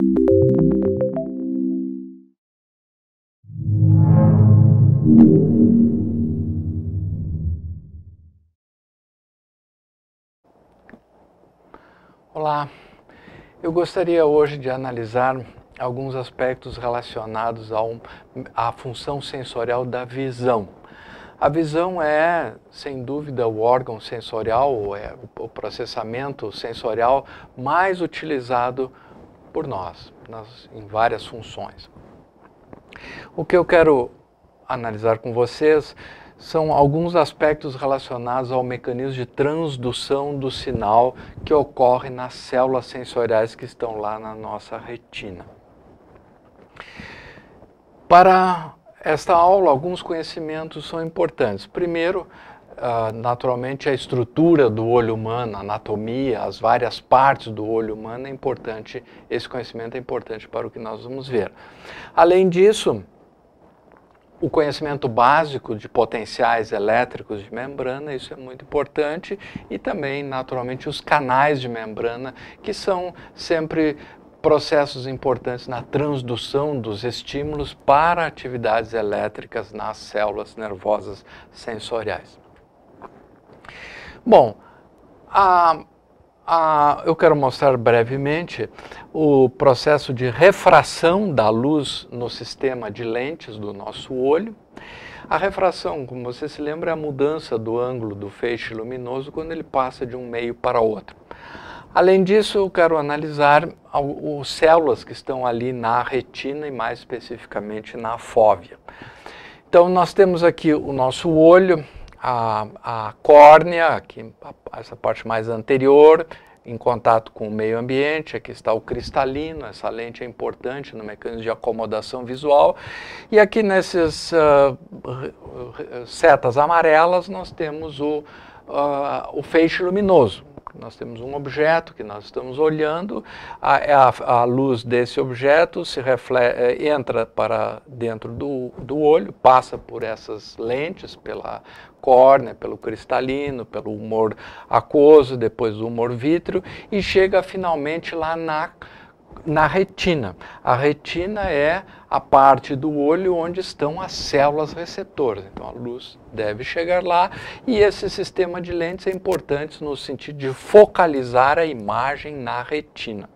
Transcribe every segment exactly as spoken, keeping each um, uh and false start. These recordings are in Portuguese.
Olá, eu gostaria hoje de analisar alguns aspectos relacionados ao, à função sensorial da visão. A visão é, sem dúvida, o órgão sensorial, é o processamento sensorial mais utilizado por nós, nas, em várias funções. O que eu quero analisar com vocês são alguns aspectos relacionados ao mecanismo de transdução do sinal que ocorre nas células sensoriais que estão lá na nossa retina. Para esta aula, alguns conhecimentos são importantes. Primeiro, uh, naturalmente, a estrutura do olho humano, a anatomia, as várias partes do olho humano é importante, esse conhecimento é importante para o que nós vamos ver. Além disso, o conhecimento básico de potenciais elétricos de membrana, isso é muito importante, e também, naturalmente, os canais de membrana, que são sempre processos importantes na transdução dos estímulos para atividades elétricas nas células nervosas sensoriais. Bom, a, a, eu quero mostrar brevemente o processo de refração da luz no sistema de lentes do nosso olho. A refração, como você se lembra, é a mudança do ângulo do feixe luminoso quando ele passa de um meio para outro. Além disso, eu quero analisar as células que estão ali na retina e mais especificamente na fóvea. Então, nós temos aqui o nosso olho, a, a córnea, aqui, essa parte mais anterior, em contato com o meio ambiente. Aqui está o cristalino, essa lente é importante no mecanismo de acomodação visual. E aqui nessas uh, setas amarelas nós temos o, uh, o feixe luminoso. Nós temos um objeto que nós estamos olhando, a, a, a luz desse objeto se reflete, entra para dentro do, do olho, passa por essas lentes, pela córnea, pelo cristalino, pelo humor aquoso, depois do humor vítreo, e chega finalmente lá na, na retina. A retina é a parte do olho onde estão as células receptoras. Então a luz deve chegar lá, e esse sistema de lentes é importante no sentido de focalizar a imagem na retina.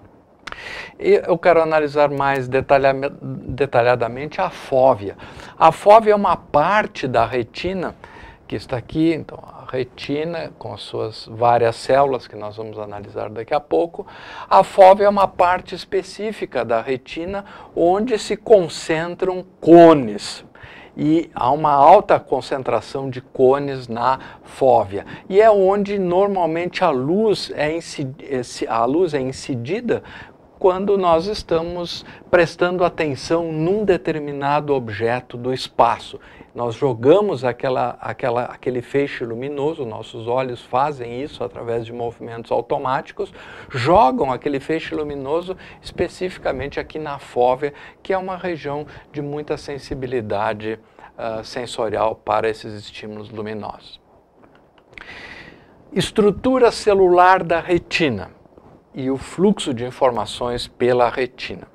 E eu quero analisar mais detalhadamente a fóvea. A fóvea é uma parte da retina que está aqui, então a retina com as suas várias células que nós vamos analisar daqui a pouco. A fóvea é uma parte específica da retina onde se concentram cones. E há uma alta concentração de cones na fóvea. E é onde normalmente a luz é incidida, a luz é incidida quando nós estamos prestando atenção num determinado objeto do espaço. Nós jogamos aquela, aquela, aquele feixe luminoso, nossos olhos fazem isso através de movimentos automáticos, jogam aquele feixe luminoso especificamente aqui na fóvea, que é uma região de muita sensibilidade uh, sensorial para esses estímulos luminosos. Estrutura celular da retina e o fluxo de informações pela retina.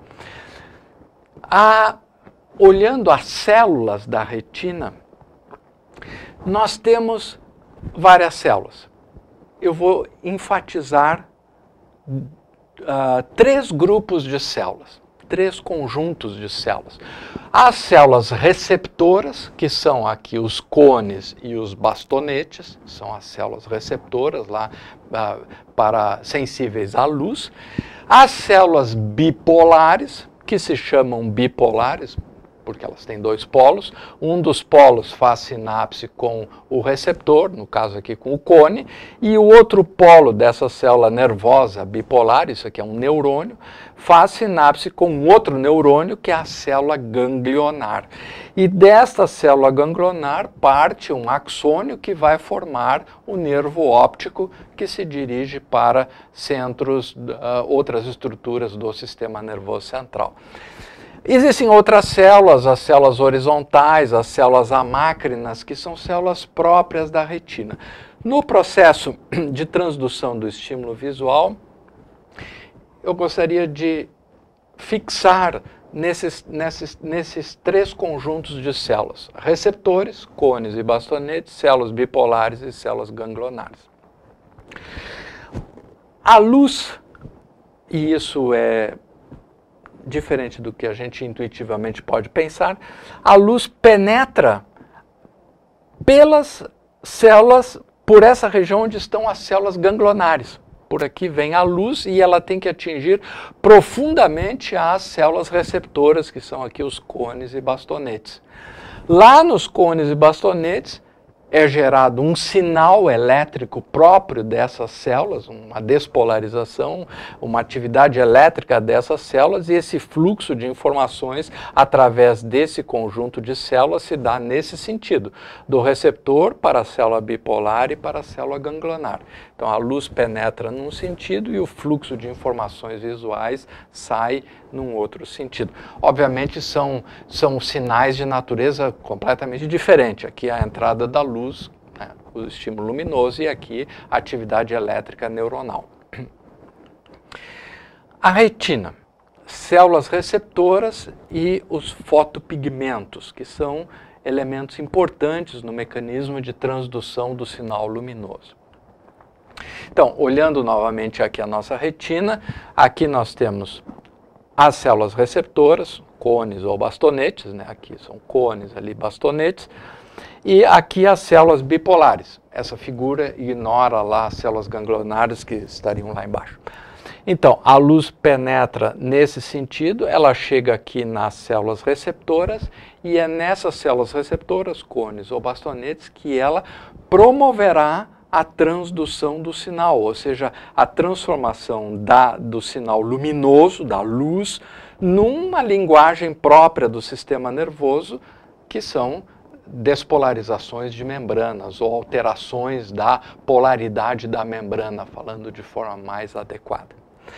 A Olhando as células da retina, nós temos várias células. Eu vou enfatizar uh, três grupos de células, três conjuntos de células. As células receptoras, que são aqui os cones e os bastonetes, são as células receptoras lá uh, para sensíveis à luz. As células bipolares, que se chamam bipolares, porque elas têm dois polos. Um dos polos faz sinapse com o receptor, no caso aqui com o cone, e o outro polo dessa célula nervosa bipolar, isso aqui é um neurônio, faz sinapse com outro neurônio, que é a célula ganglionar. E desta célula ganglionar parte um axônio que vai formar o nervo óptico, que se dirige para centros, uh, outras estruturas do sistema nervoso central. Existem outras células, as células horizontais, as células amácrinas, que são células próprias da retina. No processo de transdução do estímulo visual, eu gostaria de fixar nesses, nesses, nesses três conjuntos de células: receptores, cones e bastonetes, células bipolares e células ganglionares. A luz, e isso é diferente do que a gente intuitivamente pode pensar, a luz penetra pelas células, por essa região onde estão as células ganglionares. Por aqui vem a luz e ela tem que atingir profundamente as células receptoras, que são aqui os cones e bastonetes. Lá nos cones e bastonetes é gerado um sinal elétrico próprio dessas células, uma despolarização, uma atividade elétrica dessas células, e esse fluxo de informações através desse conjunto de células se dá nesse sentido, do receptor para a célula bipolar e para a célula ganglionar. Então a luz penetra num sentido e o fluxo de informações visuais sai num outro sentido. Obviamente são, são sinais de natureza completamente diferente. Aqui a entrada da luz, né, o estímulo luminoso, e aqui a atividade elétrica neuronal. A retina, células receptoras e os fotopigmentos, que são elementos importantes no mecanismo de transdução do sinal luminoso. Então, olhando novamente aqui a nossa retina, aqui nós temos as células receptoras, cones ou bastonetes, né? Aqui são cones, ali bastonetes, e aqui as células bipolares. Essa figura ignora lá as células ganglionares que estariam lá embaixo. Então, a luz penetra nesse sentido, ela chega aqui nas células receptoras, e é nessas células receptoras, cones ou bastonetes, que ela promoverá a transdução do sinal, ou seja, a transformação da, do sinal luminoso, da luz, numa linguagem própria do sistema nervoso, que são despolarizações de membranas ou alterações da polaridade da membrana, falando de forma mais adequada.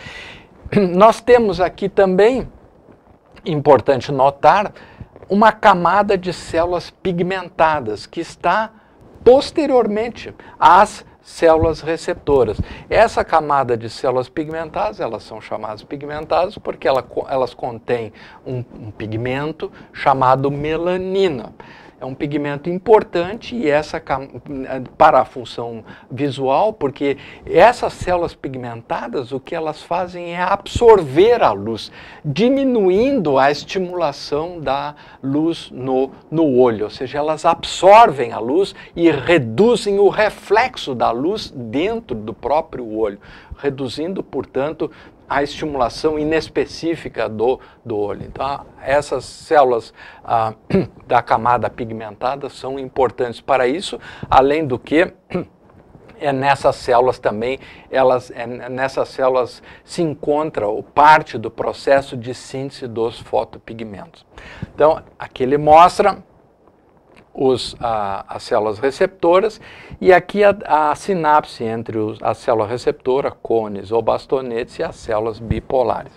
Nós temos aqui também, importante notar, uma camada de células pigmentadas que está posteriormente às células receptoras. Essa camada de células pigmentadas, elas são chamadas pigmentadas porque ela, elas contêm um, um pigmento chamado melanina. É um pigmento importante e essa, para a função visual, porque essas células pigmentadas, o que elas fazem é absorver a luz, diminuindo a estimulação da luz no, no olho, ou seja, elas absorvem a luz e reduzem o reflexo da luz dentro do próprio olho, reduzindo, portanto, a estimulação inespecífica do, do olho. Então, essas células ah, da camada pigmentada são importantes para isso, além do que é nessas células também, elas, é nessas células se encontra o parte do processo de síntese dos fotopigmentos. Então, aqui ele mostra Os, a, as células receptoras, e aqui a, a sinapse entre os, a célula receptora, cones ou bastonetes, e as células bipolares.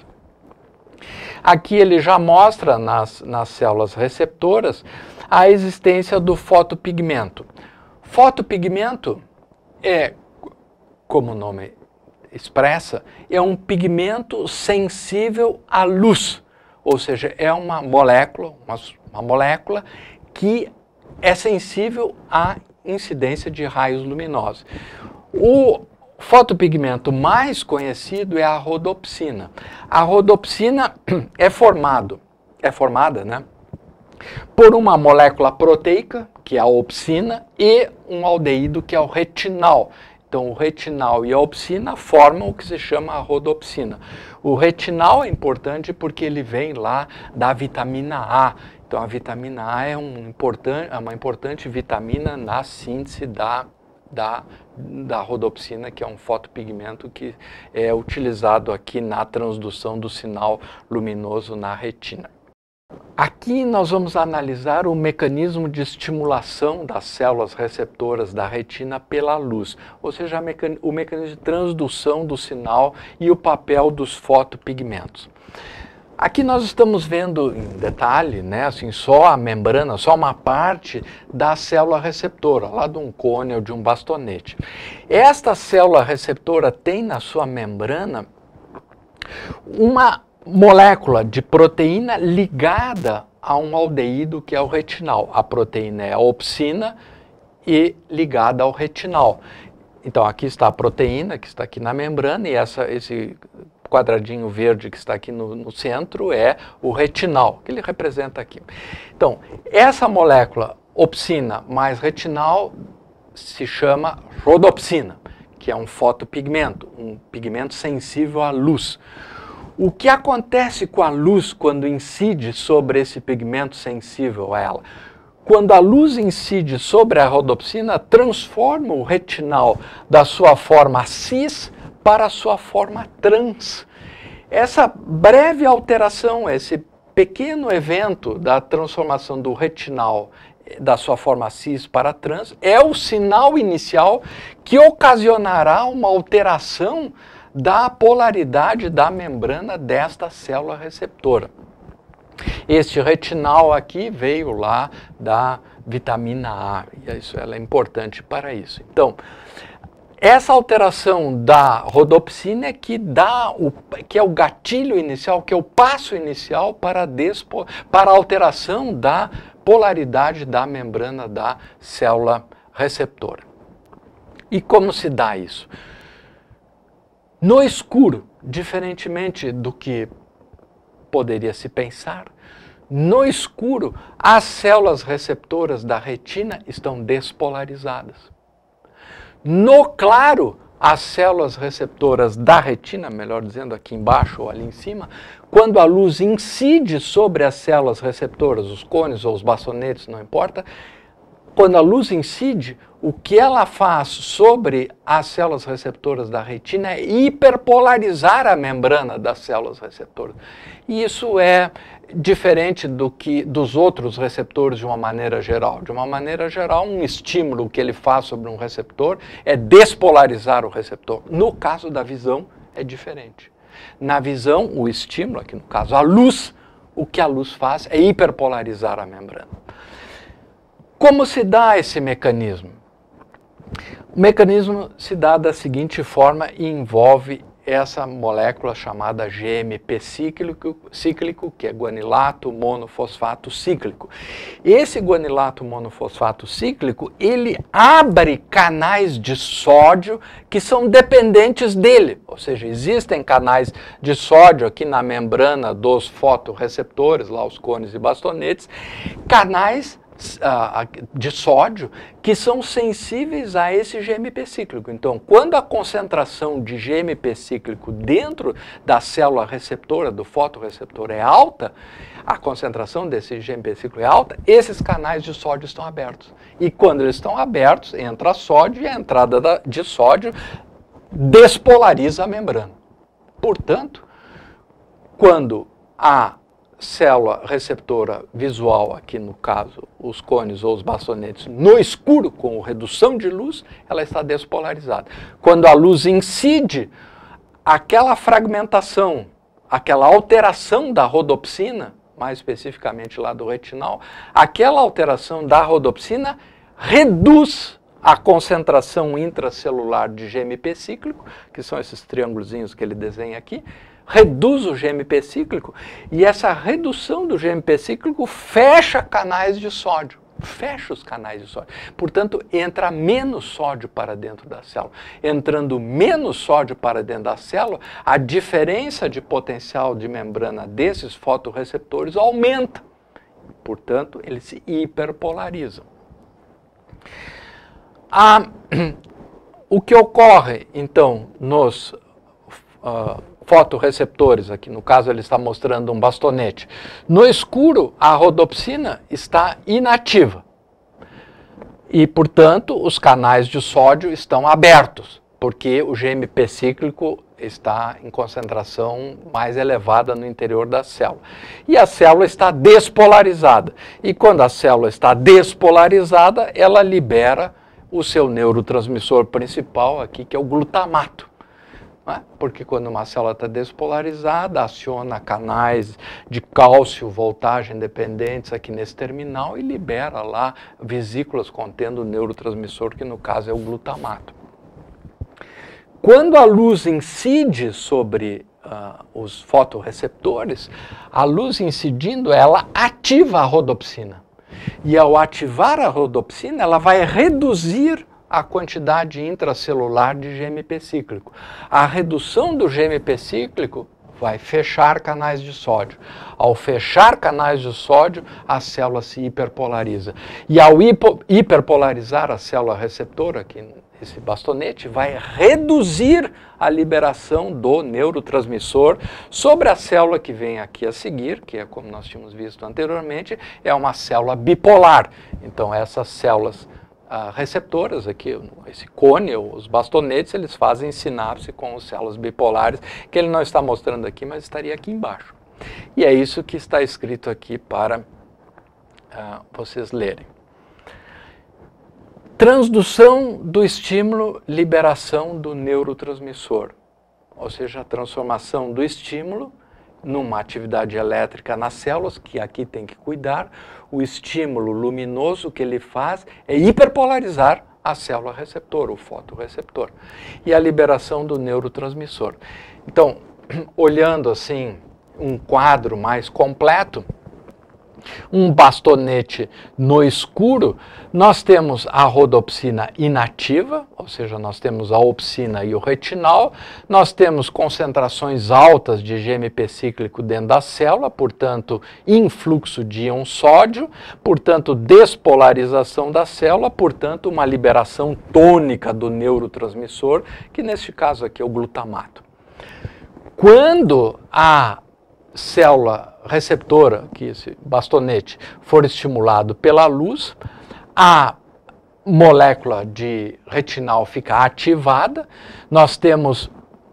Aqui ele já mostra nas, nas células receptoras a existência do fotopigmento. Fotopigmento é, como o nome expressa, é um pigmento sensível à luz, ou seja, é uma molécula, uma, uma molécula que é sensível à incidência de raios luminosos. O fotopigmento mais conhecido é a rodopsina. A rodopsina é formado, é formada, né, por uma molécula proteica, que é a opsina, e um aldeído, que é o retinal. Então, o retinal e a opsina formam o que se chama a rodopsina. O retinal é importante porque ele vem lá da vitamina A. Então, a vitamina A é, um importante, é uma importante vitamina na síntese da, da, da rodopsina, que é um fotopigmento que é utilizado aqui na transdução do sinal luminoso na retina. Aqui nós vamos analisar o mecanismo de estimulação das células receptoras da retina pela luz, ou seja, o mecanismo de transdução do sinal e o papel dos fotopigmentos. Aqui nós estamos vendo em detalhe, né, assim, só a membrana, só uma parte da célula receptora, lá de um cone ou de um bastonete. Esta célula receptora tem na sua membrana uma molécula de proteína ligada a um aldeído que é o retinal. A proteína é a opsina e ligada ao retinal. Então aqui está a proteína, que está aqui na membrana, e essa, esse quadradinho verde que está aqui no, no centro é o retinal, que ele representa aqui. Então, essa molécula opsina mais retinal se chama rodopsina, que é um fotopigmento, um pigmento sensível à luz. O que acontece com a luz quando incide sobre esse pigmento sensível a ela? Quando a luz incide sobre a rodopsina, transforma o retinal da sua forma cis para a sua forma trans. Essa breve alteração, esse pequeno evento da transformação do retinal da sua forma cis para trans, é o sinal inicial que ocasionará uma alteração da polaridade da membrana desta célula receptora. Este retinal aqui veio lá da vitamina A, e isso ela é importante para isso. Então, essa alteração da rodopsina é que dá o que é o gatilho inicial, que é o passo inicial para a, despo, para a alteração da polaridade da membrana da célula receptora. E como se dá isso? No escuro, diferentemente do que poderia se pensar, no escuro, as células receptoras da retina estão despolarizadas. No claro, as células receptoras da retina, melhor dizendo aqui embaixo ou ali em cima, quando a luz incide sobre as células receptoras, os cones ou os bastonetes, não importa, quando a luz incide, o que ela faz sobre as células receptoras da retina é hiperpolarizar a membrana das células receptoras. E isso é diferente do que dos outros receptores de uma maneira geral. De uma maneira geral, um estímulo que ele faz sobre um receptor é despolarizar o receptor. No caso da visão, é diferente. Na visão, o estímulo, aqui no caso a luz, o que a luz faz é hiperpolarizar a membrana. Como se dá esse mecanismo? O mecanismo se dá da seguinte forma e envolve essa molécula chamada G M P cíclico, cíclico, que é guanilato monofosfato cíclico. Esse guanilato monofosfato cíclico, ele abre canais de sódio que são dependentes dele. Ou seja, existem canais de sódio aqui na membrana dos fotorreceptores, lá os cones e bastonetes, canais de sódio que são sensíveis a esse G M P cíclico. Então, quando a concentração de G M P cíclico dentro da célula receptora, do fotorreceptor é alta, a concentração desse G M P cíclico é alta, esses canais de sódio estão abertos. E quando eles estão abertos, entra sódio e a entrada de sódio despolariza a membrana. Portanto, quando a célula receptora visual, aqui no caso os cones ou os bastonetes, no escuro com redução de luz, ela está despolarizada. Quando a luz incide, aquela fragmentação, aquela alteração da rodopsina, mais especificamente lá do retinal, aquela alteração da rodopsina reduz a concentração intracelular de G M P cíclico, que são esses triângulozinhos que ele desenha aqui, reduz o G M P cíclico, e essa redução do G M P cíclico fecha canais de sódio, fecha os canais de sódio. Portanto, entra menos sódio para dentro da célula. Entrando menos sódio para dentro da célula, a diferença de potencial de membrana desses fotorreceptores aumenta. Portanto, eles se hiperpolarizam. Ah, o que ocorre, então, nos uh, fotorreceptores, aqui no caso ele está mostrando um bastonete. No escuro, a rodopsina está inativa. E, portanto, os canais de sódio estão abertos, porque o G M P cíclico está em concentração mais elevada no interior da célula. E a célula está despolarizada. E quando a célula está despolarizada, ela libera o seu neurotransmissor principal aqui, que é o glutamato. Né? Porque quando uma célula está despolarizada, aciona canais de cálcio, voltagem dependentes aqui nesse terminal e libera lá vesículas contendo o neurotransmissor, que no caso é o glutamato. Quando a luz incide sobre uh, os fotorreceptores, a luz incidindo, ela ativa a rodopsina. E ao ativar a rodopsina, ela vai reduzir a quantidade intracelular de G M P cíclico. A redução do G M P cíclico vai fechar canais de sódio. Ao fechar canais de sódio, a célula se hiperpolariza. E ao hipo hiperpolarizar a célula receptora, aqui esse bastonete, vai reduzir a liberação do neurotransmissor sobre a célula que vem aqui a seguir, que é como nós tínhamos visto anteriormente, é uma célula bipolar. Então essas células Uh, receptoras aqui, esse cone, os bastonetes, eles fazem sinapse com as células bipolares, que ele não está mostrando aqui, mas estaria aqui embaixo. E é isso que está escrito aqui para uh, vocês lerem. Transdução do estímulo, liberação do neurotransmissor. Ou seja, a transformação do estímulo numa atividade elétrica nas células, que aqui tem que cuidar. O estímulo luminoso que ele faz é hiperpolarizar a célula receptora, o fotorreceptor, e a liberação do neurotransmissor. Então, olhando assim um quadro mais completo, um bastonete no escuro, nós temos a rodopsina inativa, ou seja, nós temos a opsina e o retinal, nós temos concentrações altas de G M P cíclico dentro da célula, portanto, influxo de íon sódio, portanto, despolarização da célula, portanto, uma liberação tônica do neurotransmissor, que neste caso aqui é o glutamato. Quando a célula receptora, que esse bastonete, for estimulado pela luz, a molécula de retinal fica ativada, nós temos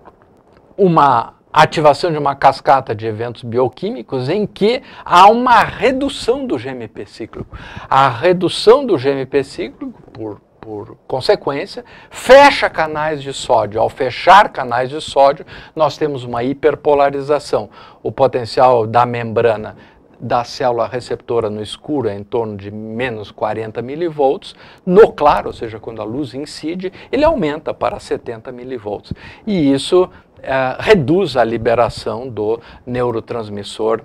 uma ativação de uma cascata de eventos bioquímicos em que há uma redução do G M P cíclico. A redução do G M P cíclico, por por consequência, fecha canais de sódio. Ao fechar canais de sódio, nós temos uma hiperpolarização. O potencial da membrana da célula receptora no escuro é em torno de menos quarenta milivolts. No claro, ou seja, quando a luz incide, ele aumenta para setenta milivolts. E isso é, reduz a liberação do neurotransmissor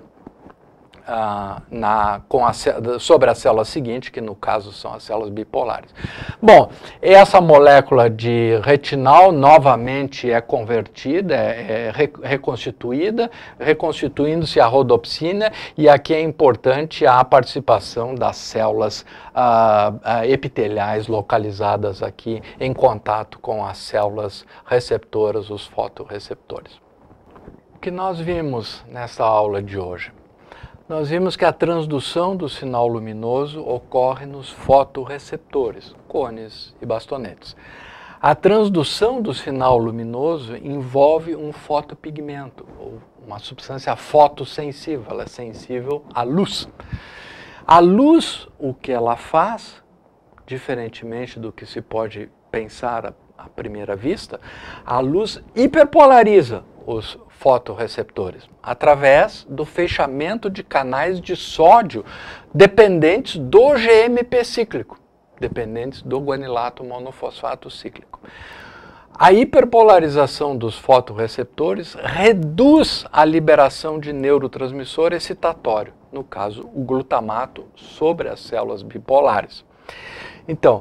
Uh, na, com a, sobre a célula seguinte, que no caso são as células bipolares. Bom, essa molécula de retinal novamente é convertida, é, é re, reconstituída, reconstituindo-se a rodopsina, e aqui é importante a participação das células uh, uh, epiteliais localizadas aqui em contato com as células receptoras, os fotorreceptores. O que nós vimos nessa aula de hoje? Nós vimos que a transdução do sinal luminoso ocorre nos fotorreceptores, cones e bastonetes. A transdução do sinal luminoso envolve um fotopigmento, ou uma substância fotossensível, ela é sensível à luz. A luz, o que ela faz, diferentemente do que se pode pensar à primeira vista, a luz hiperpolariza os fotorreceptores, através do fechamento de canais de sódio dependentes do G M P cíclico, dependentes do guanilato monofosfato cíclico. A hiperpolarização dos fotorreceptores reduz a liberação de neurotransmissor excitatório, no caso, o glutamato, sobre as células bipolares. Então,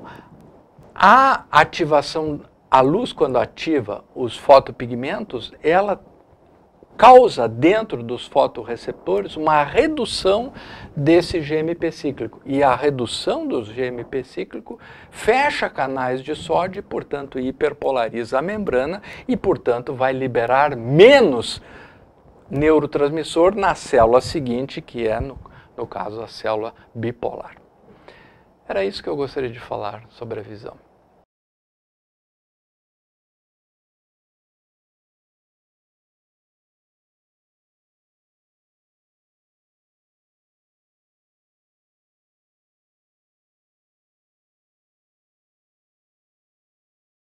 a ativação, a luz, quando ativa os fotopigmentos, ela causa dentro dos fotorreceptores uma redução desse G M P cíclico. E a redução do G M P cíclico fecha canais de sódio e, portanto, hiperpolariza a membrana e, portanto, vai liberar menos neurotransmissor na célula seguinte, que é, no, no caso, a célula bipolar. Era isso que eu gostaria de falar sobre a visão.